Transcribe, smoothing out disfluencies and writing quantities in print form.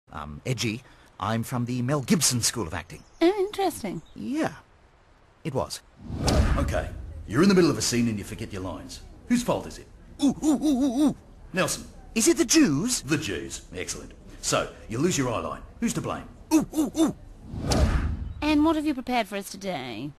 edgy. I'm from the Mel Gibson School of Acting. Oh, interesting. Yeah, it was. Okay, you're in the middle of a scene and you forget your lines. Whose fault is it? Ooh, ooh, ooh, ooh, ooh. Nelson. Is it the Jews? The Jews. Excellent. So, you lose your eye line. Who's to blame? Ooh, ooh, ooh. And what have you prepared for us today?